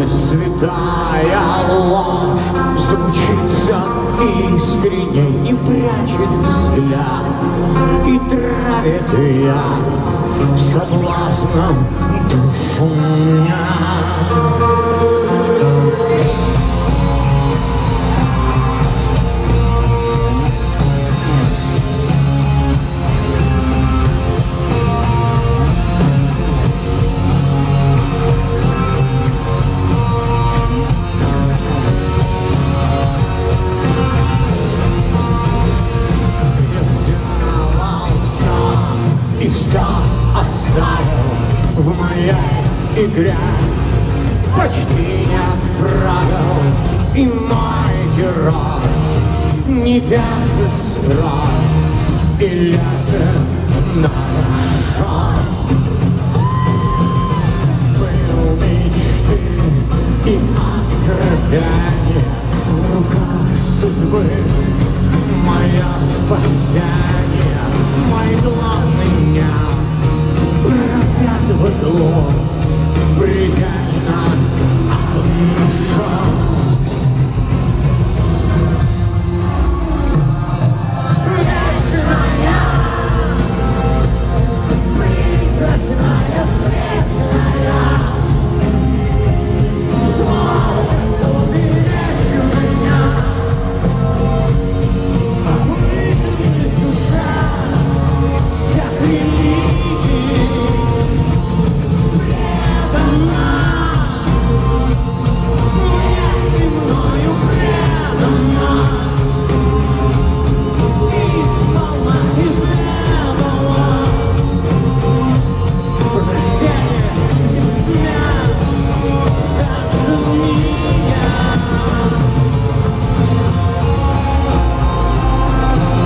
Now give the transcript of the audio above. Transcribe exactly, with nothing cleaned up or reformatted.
святая ложь звучится искренне и прячет взгляд, и травит яд соблазном душу меня. И все оставил в моей игре, почти нет правил, и мой герой не держит строй и лежит на душой. Был мечты и откровение в руках судьбы, мое спасение, мой главный нянь бродят в углу предельно